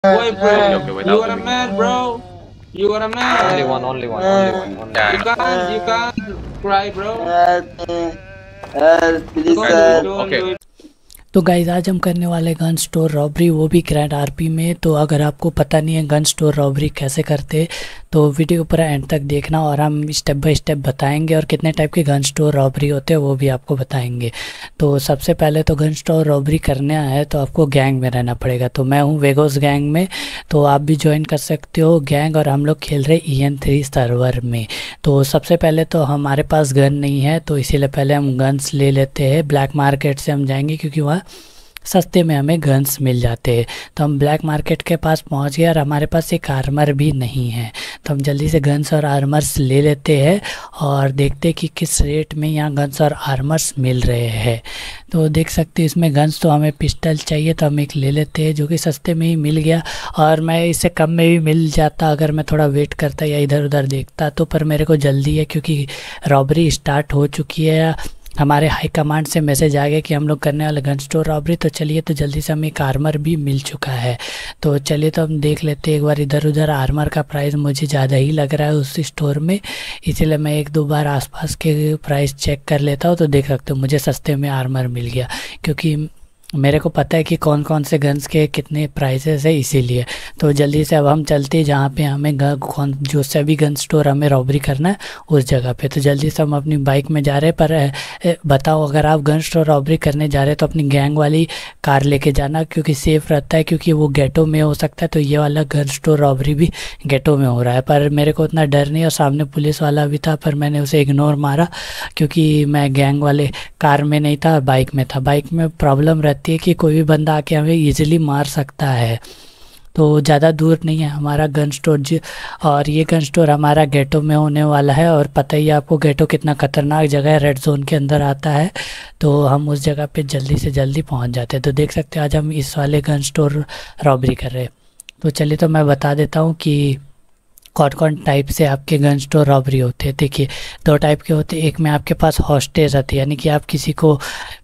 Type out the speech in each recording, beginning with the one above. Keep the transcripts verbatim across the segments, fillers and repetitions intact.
Wait, Okay, bro. okay, wait, You I'll are a do it. man, bro. You are a Only man. one, only one, only one, only You one. can't, you can't cry, bro. Please Don't do it. Sir. Don't Okay. do it. तो guys आज हम करने वाले gun store robbery, वो भी grand RP में। तो अगर आपको पता नहीं है गन स्टोर रॉबरी कैसे करते तो वीडियो पूरा एंड तक देखना, और हम स्टेप बाय स्टेप बताएंगे और कितने टाइप के गन स्टोर रॉबरी होते हैं वो भी आपको बताएंगे। तो सबसे पहले तो गन स्टोर रॉबरी करना है तो आपको गैंग में रहना पड़ेगा। तो मैं हूँ वेगोस गैंग में, तो आप भी ज्वाइन कर सकते हो गैंग। और हम लोग खेल रहे ई एन थ्री सर्वर में। तो सबसे पहले तो हमारे पास गन नहीं है, तो इसीलिए पहले हम गन्स ले लेते हैं। ब्लैक मार्केट से हम जाएंगे क्योंकि वहाँ सस्ते में हमें गन्स मिल जाते हैं। तो हम ब्लैक मार्केट के पास पहुंच गए और हमारे पास एक आर्मर भी नहीं है, तो हम जल्दी से गन्स और आर्मर्स ले लेते हैं और देखते हैं कि किस रेट में यहाँ गन्स और आर्मर्स मिल रहे हैं। तो देख सकते हैं इसमें गन्स तो हमें पिस्टल चाहिए तो हम एक ले लेते हैं जो कि सस्ते में ही मिल गया। और मैं इससे कम में भी मिल जाता अगर मैं थोड़ा वेट करता या इधर उधर देखता तो, पर मेरे को जल्दी है क्योंकि रॉबरी स्टार्ट हो चुकी है। हमारे हाई कमांड से मैसेज आ गया कि हम लोग करने वाले गन स्टोर रॉबरी। तो चलिए, तो जल्दी से हमें एक आर्मर भी मिल चुका है। तो चलिए तो हम देख लेते हैं एक बार इधर उधर। आर्मर का प्राइस मुझे ज़्यादा ही लग रहा है उस स्टोर में, इसीलिए मैं एक दो बार आसपास के प्राइस चेक कर लेता हूँ। तो देख सकते हो मुझे सस्ते में आर्मर मिल गया क्योंकि मेरे को पता है कि कौन कौन से गन्स के कितने प्राइसेस है, इसीलिए। तो जल्दी से अब हम चलते हैं जहाँ पे हमें कौन जो से भी गन स्टोर हमें रॉबरी करना है उस जगह पे। तो जल्दी से हम अपनी बाइक में जा रहे हैं। पर बताओ, अगर आप गन स्टोर रॉबरी करने जा रहे हैं तो अपनी गैंग वाली कार लेके जाना क्योंकि सेफ़ रहता है, क्योंकि वो गेटो में हो सकता है। तो ये वाला गन स्टोर रॉबरी भी गेटो में हो रहा है, पर मेरे को उतना डर नहीं। और सामने पुलिस वाला भी था पर मैंने उसे इग्नोर मारा क्योंकि मैं गैंग वाले कार में नहीं था, बाइक में था। बाइक में प्रॉब्लम रहती है कि कोई भी बंदा आके हमें इजीली मार सकता है। तो ज़्यादा दूर नहीं है हमारा गन स्टोर, और ये गन स्टोर हमारा गेटो में होने वाला है। और पता ही है आपको गेटो कितना ख़तरनाक जगह है, रेड जोन के अंदर आता है। तो हम उस जगह पे जल्दी से जल्दी पहुंच जाते हैं। तो देख सकते हैं आज हम इस वाले गन स्टोर रॉबरी कर रहे हैं। तो चलिए तो मैं बता देता हूँ कि कौन कौन टाइप से आपके गन स्टोर रॉबरी होते हैं। देखिए, दो टाइप के होते हैं। एक में आपके पास हॉस्टेज रहती है, यानी कि आप किसी को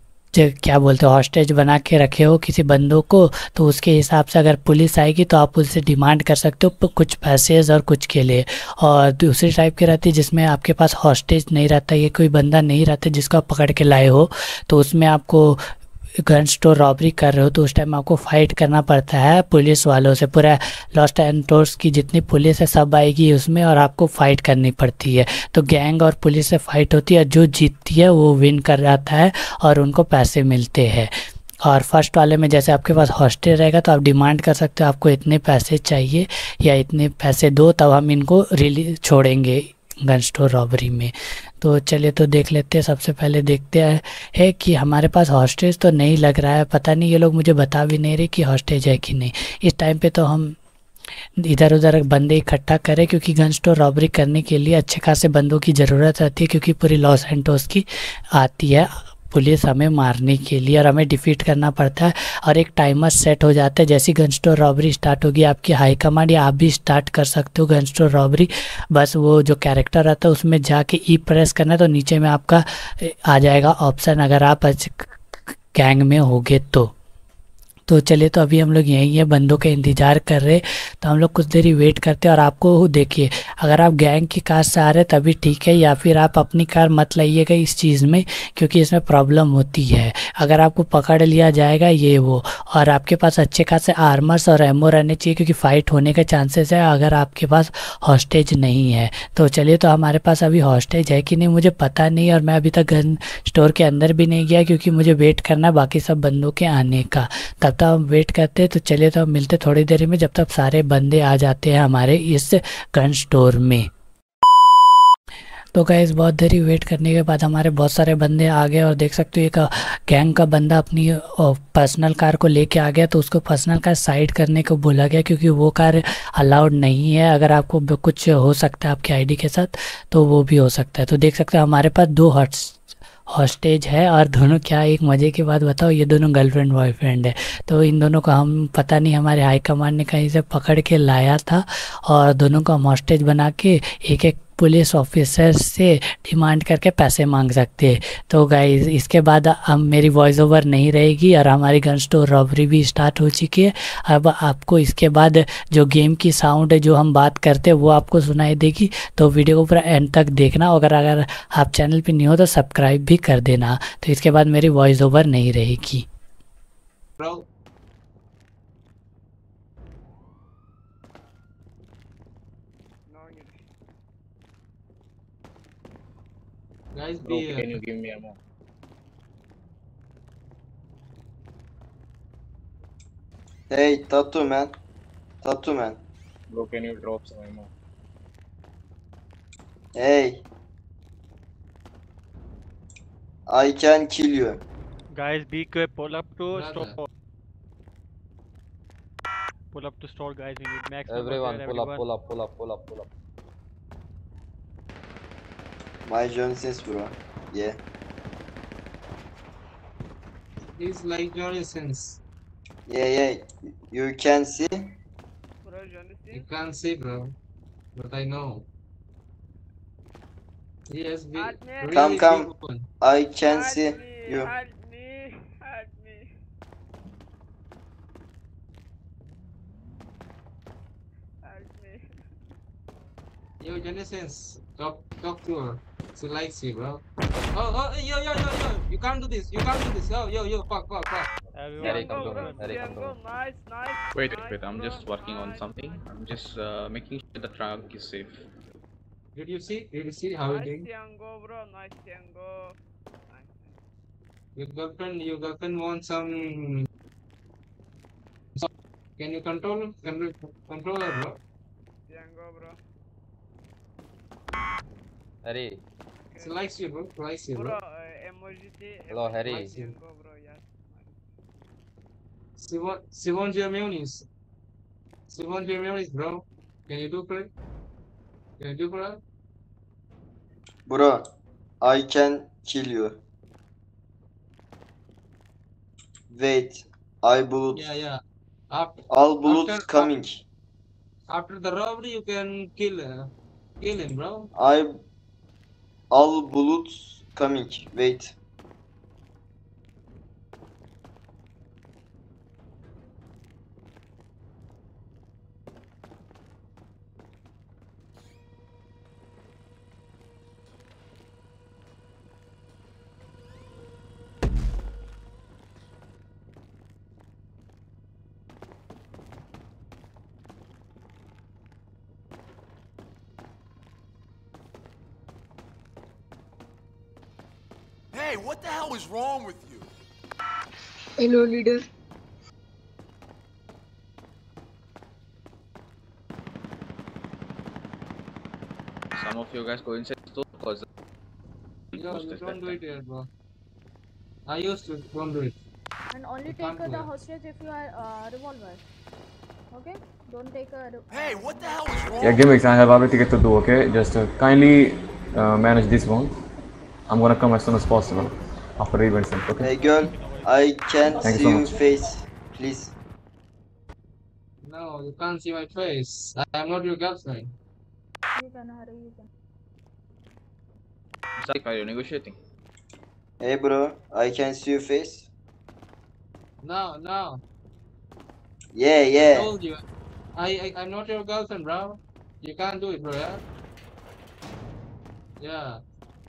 क्या बोलते हो हॉस्टेज बना के रखे हो किसी बंदों को, तो उसके हिसाब से अगर पुलिस आएगी तो आप उससे डिमांड कर सकते हो कुछ पैसे और कुछ के लिए। और दूसरी टाइप की रहती है जिसमें आपके पास हॉस्टेज नहीं रहता, ये कोई बंदा नहीं रहता जिसको आप पकड़ के लाए हो। तो उसमें आपको गन स्टोर रॉबरी कर रहे हो तो उस टाइम आपको फाइट करना पड़ता है पुलिस वालों से। पूरा लॉस्ट एंड टोर्स की जितनी पुलिस है सब आएगी उसमें और आपको फाइट करनी पड़ती है। तो गैंग और पुलिस से फाइट होती है, जो जीतती है वो विन कर जाता है और उनको पैसे मिलते हैं। और फर्स्ट वाले में जैसे आपके पास हॉस्टेज रहेगा तो आप डिमांड कर सकते हो आपको इतने पैसे चाहिए या इतने पैसे दो, तब हम इनको रिलीज छोड़ेंगे गन स्टोर रॉबरी में। तो चलिए तो देख लेते हैं। सबसे पहले देखते हैं है कि हमारे पास हॉस्टेज तो नहीं लग रहा है, पता नहीं ये लोग मुझे बता भी नहीं रहे कि हॉस्टेज है कि नहीं। इस टाइम पे तो हम इधर उधर बंदे इकट्ठा करें क्योंकि गन स्टोर रॉबरी करने के लिए अच्छे खासे बंदों की ज़रूरत रहती है, क्योंकि पूरी लॉस एंटोस की आती है पुलिस हमें मारने के लिए और हमें डिफीट करना पड़ता है। और एक टाइमर सेट हो जाता है, जैसी गन स्टोर रॉबरी स्टार्ट होगी आपकी हाई कमांड या आप भी स्टार्ट कर सकते हो गन स्टोर रॉबरी। बस वो जो कैरेक्टर रहता है उसमें जाके ई प्रेस करना है तो नीचे में आपका आ जाएगा ऑप्शन, अगर आप गैंग में होगे तो। तो चलिए तो अभी हम लोग यहीं है, बंदों का इंतज़ार कर रहे, तो हम लोग कुछ देरी वेट करते हैं। और आपको देखिए, अगर आप गैंग की कार से आ रहे तभी ठीक है, या फिर आप अपनी कार मत लाइएगा इस चीज़ में क्योंकि इसमें प्रॉब्लम होती है। अगर आपको पकड़ लिया जाएगा ये वो, और आपके पास अच्छे खासे आर्मर्स और एमो रहने चाहिए क्योंकि फ़ाइट होने के चांसेस है अगर आपके पास हॉस्टेज नहीं है। तो चलिए, तो हमारे पास अभी हॉस्टेज है कि नहीं मुझे पता नहीं, और मैं अभी तक गन स्टोर के अंदर भी नहीं गया क्योंकि मुझे वेट करना है बाकी सब बंदों के आने का। तब तक हम वेट करते हैं। तो चलिए तो हम मिलते थोड़ी देर में जब तक सारे बंदे आ जाते हैं हमारे इस गन स्टोर में। तो गाइस बहुत देरी वेट करने के बाद हमारे बहुत सारे बंदे आ गए और देख सकते हो एक गैंग का बंदा अपनी पर्सनल कार को लेके आ गया। तो उसको पर्सनल कार साइड करने को बोला गया क्योंकि वो कार अलाउड नहीं है। अगर आपको कुछ हो सकता है आपके आईडी के साथ तो वो भी हो सकता है। तो देख सकते हैं हमारे पास दो हॉट्स हॉस्टेज है और दोनों, क्या एक मज़े की बात बताओ, ये दोनों गर्लफ्रेंड बॉयफ्रेंड है। तो इन दोनों को हम पता नहीं हमारे हाई कमांड ने कहीं से पकड़ के लाया था और दोनों को हम हॉस्टेज बना के एक एक पुलिस ऑफिसर से डिमांड करके पैसे मांग सकते हैं। तो गाइस इसके बाद अब मेरी वॉइस ओवर नहीं रहेगी और हमारी गन स्टोर रॉबरी भी स्टार्ट हो चुकी है। अब आपको इसके बाद जो गेम की साउंड है जो हम बात करते हैं वो आपको सुनाई देगी। तो वीडियो को पूरा एंड तक देखना। अगर अगर आप चैनल पे नहीं हो तो सब्सक्राइब भी कर देना। तो इसके बाद मेरी वॉइस ओवर नहीं रहेगी। Bro. Guys, Bro, be uh, can you give me ammo? Hey, Tattoo man. Tattoo man. Bro, can you drop some ammo? Hey. I can kill you. Guys, be quick. Pull up to brother. store. Pull up to store, guys. We need max. Everyone, number pull there, up, pull up, pull up, pull up, pull up. My Johnson's bro. Yeah. He's like Johnny Sins. Yeah, yeah. You can see. You can't see, bro. But I know. Yes, be Help me. really Come, come. big one. I can Help see me, you. help me, help me. Help me. Yo, Johnny Sins. Talk, talk to her. She likes you, bro. Oh, oh, yo, yo, yo, yo. You can't do this. You can't do this. Yo, yo, yo. Fuck, fuck, fuck. Everyone. Harry, Django, come to bro, me. Harry, come to Django, me. nice, nice. Wait, nice, wait, I'm bro, just working on nice, something. nice. I'm just uh, making sure the truck is safe. Did you see? Did you see how he Nice did? Django, bro, nice Django. Nice. Your girlfriend, your girlfriend wants some. Can you control, control, control her, bro? Django, bro. Harry, She likes you, bro. Likes you, Bro, bro. uh, emoji the Hello, emoji Harry. nice Django, bro, yes. She want, she wants your mayonnaise. She wants your mayonnaise, bro. Can you do for it? Can you do for her? Bro, I can kill you. Wait. I bullet. Yeah, yeah. After, All bullets After- coming. after the robbery, you can kill, uh, kill him, bro. I. All bullets coming. Wait. Hey, what the hell is wrong with you? Hello, leader. Some of you guys go inside store because Yo, you don't do it here, bro. I used to, don't do it. And only You take can't uh, do the that. hostage if you are uh, revolver. Okay? Don't take a. re- Hey, what the hell is wrong? Yeah, gimmicks, I have everything to do, okay? Just uh, kindly uh, manage this one. I'm gonna come as soon as possible after events, okay? Hey girl, I can't Thank you see so your much. face. Please. No, you can't see my face. I am not your girlfriend. You can hurry, you can. Sadiq, are you negotiating? Hey bro, I can see your face. No, no. Yeah, I yeah. told you. I, I, I'm not your girlfriend, bro. You can't do it, bro, yeah? Yeah.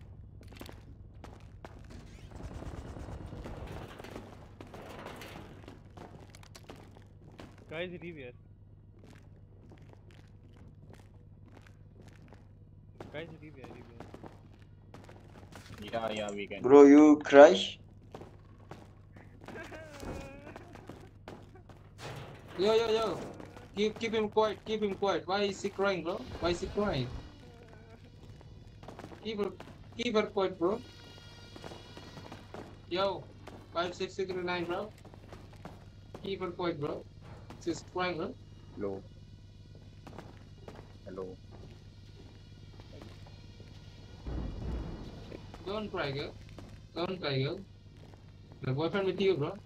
Guys, rewear. Guys, rewear, rewear. Yeah, yeah, we can. Bro, you cry? Yo, yo, yo. Keep, keep him quiet. Keep him quiet. Why is he crying, bro? Why is he crying? Keep her, keep her quiet, bro. Yo, five six six three nine, bro. Keep her quiet, bro. She's crying, bro. Hello. Hello. Don't cry, girl. Don't cry, girl. My boyfriend with you, bro.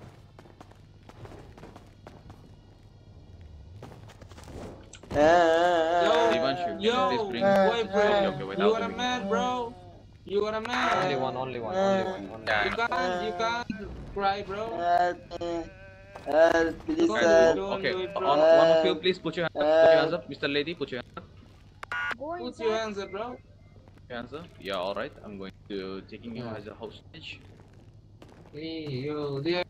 He. Yo, Please bring. boy, bro. Okay, okay, wait, You I'll are a bring. man, bro. You are a man. Only one, only one, only one. Only Yeah. You can't, you can't cry, bro. Help me. Help, please Don't, Guys, help. don't okay. do it, bro. On, one of you, please put your hands up. Put your hands up, Mister Lady. Put your hands up. Go Put inside. your hands up, bro. Your hands up. Yeah, all right. I'm going to taking you Yeah. as a hostage. Hey, yo, there.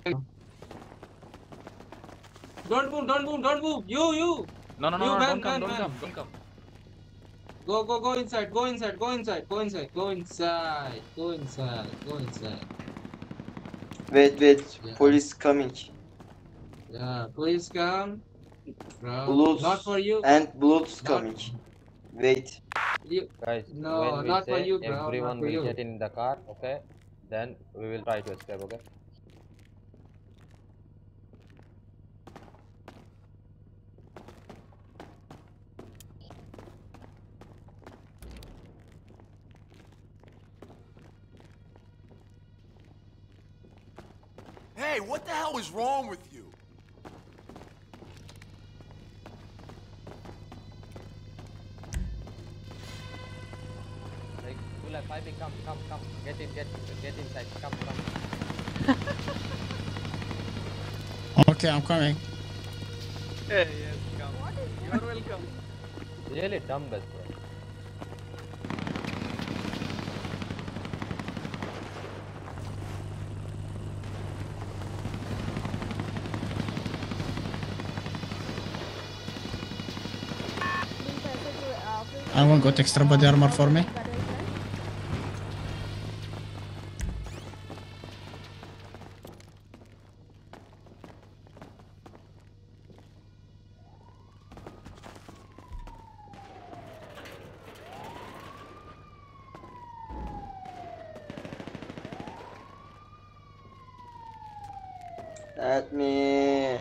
Don't move, don't move, don't move. You, you. No, no, no, You no, man, don't come, man, don't man. come, don't come. Go, go, go inside, go inside, go inside, go inside, go inside, go inside, go inside. Wait, wait. Yeah. Police coming. Yeah, please come. Bro, Bullets not for you. and bullets Not- coming. Wait. You. Guys, No, when we not for say you, bro, not everyone for will you. get in the car, okay? Then we will try to escape, okay? Hey, what the hell is wrong with you? Like, you like piping, come, come, come. Get in, get, get inside. Come, come. Okay, I'm coming. Hey, yes, come. You are welcome. Really dumb guys, bro. Bring पैसे to office. Anyone got extra body armor for me? Help me.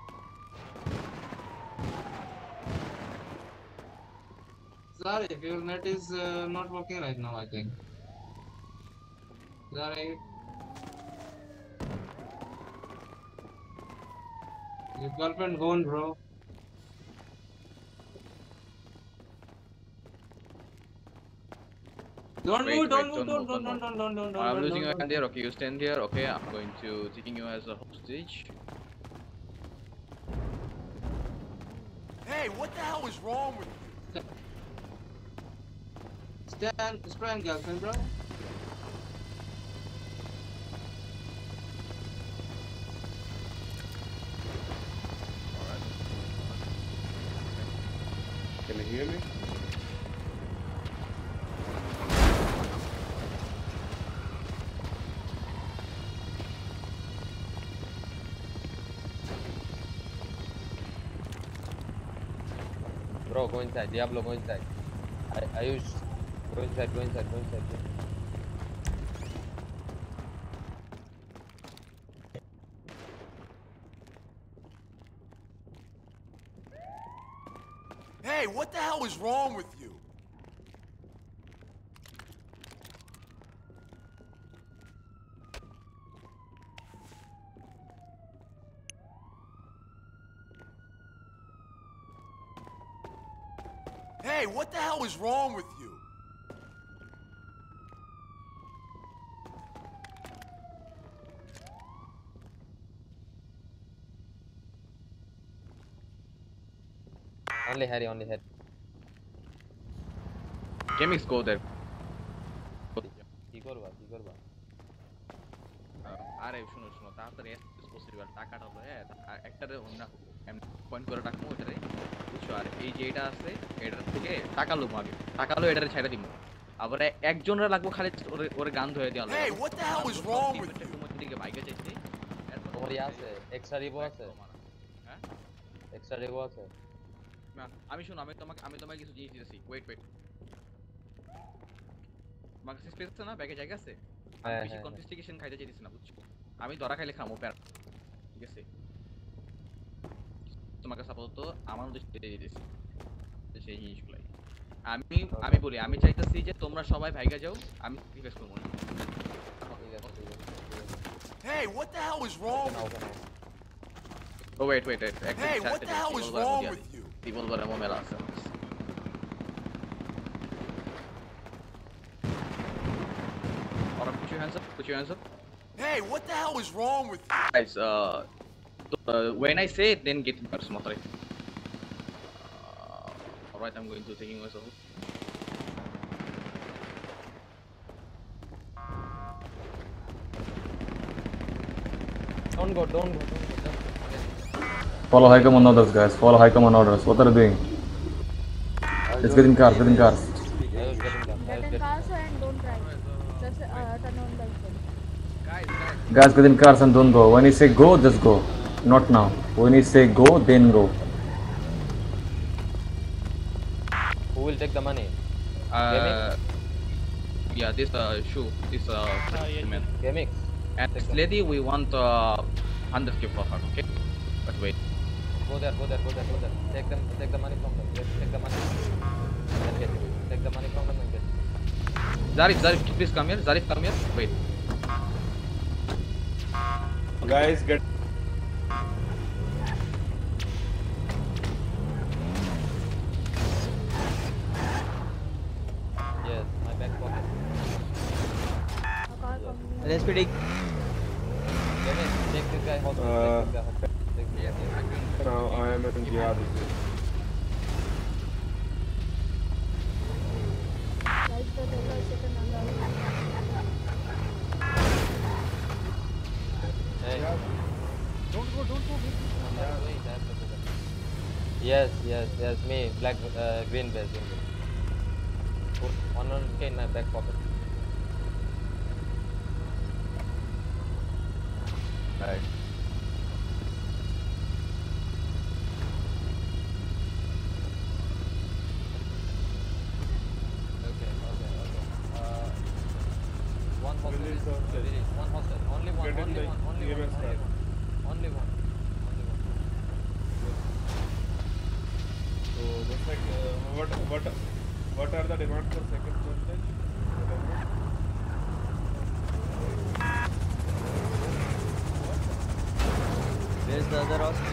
Sorry, if your net is uh, not working right now, I think. Sorry. Your girlfriend gone, bro. Don't Wait, move, don't wait, move, don't don't, move, don't, don't don't, don't, don't, don't, I'm don't, losing don't, your don't. hand there. Okay, you stand there. Okay, I'm going to taking you as a hostage. Hey, what the hell is wrong with you? Stand, stand, girlfriend, bro. Can you hear me? Bro, go inside. Diablo, go inside. I, Ayush, go inside, go inside, go inside. Go. Hey, what the hell is wrong with you? Hey, what the hell is wrong with you? Only Harry, only Harry. Gamix, go there. কি করবা কি করবা আরে শুনো শুনো তাড়াতাড়ি possible টাকাটা হলো একটারে অন্য পয়েন্ট করে রাখবো ওটারে বুঝছো আর এই যে এটা আছে এটার থেকে টাকা লুবো আগে টাকা লো এটারে ছেড়ে দিব আবার একজনের লাগবো খালি ওরে ওরে গান ধরে দেওয়া Hey, what the hell is wrong with you? তোমার দিকে বাইকে চাইছে তোমার ইয়ে আছে এক্সট্রা রিভো আছে হ্যাঁ এক্সট্রা রিভো আছে না আমি শুনো আমি তোমাকে আমি তোমাকে কিছু জিনিস দিতেছি ওয়েট ওয়েট তোমার কাছে স্পেস আছে না ব্যাগে জায়গা আছে আমি বেশি কনফিস্টিগেশন খাইতে চাইতেছি না বুঝছো আমি ধরা খাইলে খামো প্যার ঠিক আছে তোমাকে আপাতত আমার মধ্যে দিয়ে দিতেছি সেই জিনিসগুলাই আমি আমি বলি আমি চাইতেছি যে তোমরা সবাই ভাইগা যাও আমি রিকোয়েস্ট করব না Hey, what the hell is wrong with you? Oh wait wait wait Hey, what the hell is wrong with you? Revolver ammo মেলা আছে hands up. Put your hands up. Hey, what the hell is wrong with you? Guys, uh, uh, when I say it, then get in person, alright? Uh, alright, I'm going to taking myself. Don't go, don't go, don't go. Just Follow high command orders, guys. Follow high command orders. What are you doing? Let's get in cars. Get in cars. I was getting them. I was Get in getting cars and don't drive. Just uh, turn on the engine. Guys, guys. Guys, get in cars and don't go. When you say go, just go. Not now. When you say go, then go. Who will take the money? Uh, yeah, this uh shoe, this uh man. Gamix. And this lady, we want uh one hundred K for her, okay? But wait. Go there, go there, go there, go there. Take them, take the money from them. Take, take the money. And get it. Take the money from them and get it. Zarif, Zarif, please come here. Zarif, come here. Wait. Guys, get. Yes, my back pocket. Let's Gamix, take this guy hospital. Uh, take this guy hospital. Take this guy. Now I am in jihad. Guys, the data is sitting on the Hey. Don't go, don't go. Yes, yes, yes, me, black, uh, green base. Put one hundred K in my back pocket. Right. Okay, okay, okay. Uh, one hostel, Release is- hostel. release, one hostel, only one, Get in only the one, only E M one, S only car. one, only one, only one. So just like uh, what what what are the demands for second hostage? Where's the other hostel?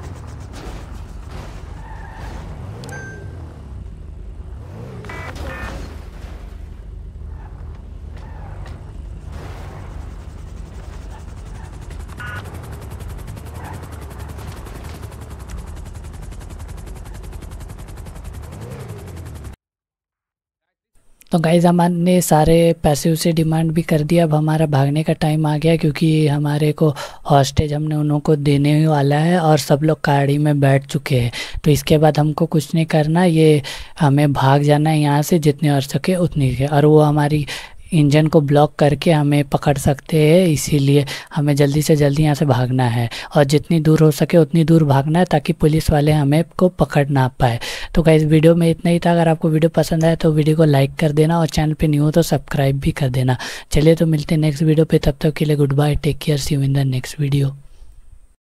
तो guys हमने सारे पैसे उसे demand भी कर दिया। अब हमारा भागने का टाइम आ गया क्योंकि हमारे को हॉस्टेज हमने उन्हों को देने ही वाला है और सब लोग गाड़ी में बैठ चुके हैं। तो इसके बाद हमको कुछ नहीं करना, ये हमें भाग जाना है यहाँ से जितनी और सके उतनी के, और वो हमारी इंजन को ब्लॉक करके हमें पकड़ सकते हैं। इसीलिए हमें जल्दी से जल्दी यहाँ से भागना है और जितनी दूर हो सके उतनी दूर भागना है ताकि पुलिस वाले हमें को पकड़ ना पाए। तो गाइस वीडियो में इतना ही था। अगर आपको वीडियो पसंद आया तो वीडियो को लाइक कर देना और चैनल पे न्यू हो तो सब्सक्राइब भी कर देना। चलिए तो मिलते हैं नेक्स्ट वीडियो पे, तब तक के लिए goodbye, take care, see you in the next video.